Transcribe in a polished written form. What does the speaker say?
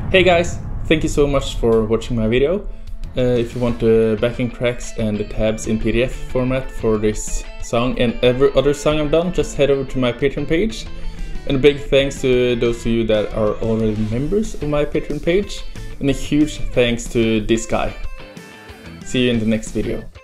Hey guys, thank you so much for watching my video. If you want the backing tracks and the tabs in PDF format for this song and every other song I've done, just head over to my Patreon page. And a big thanks to those of you that are already members of my Patreon page. And a huge thanks to this guy. See you in the next video.